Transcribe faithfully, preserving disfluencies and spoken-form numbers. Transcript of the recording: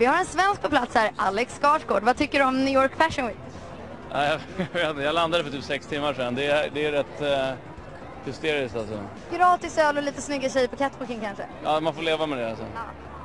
Vi har en svensk på plats här, Alex Skarsgård. Vad tycker du om New York Fashion Week? Jag, jag landade för typ sex timmar sedan. Det är, det är rätt uh, hysteriskt alltså. Gratis öl och lite snygga tjejer på catwalken kanske? Ja, man får leva med det alltså. Ja.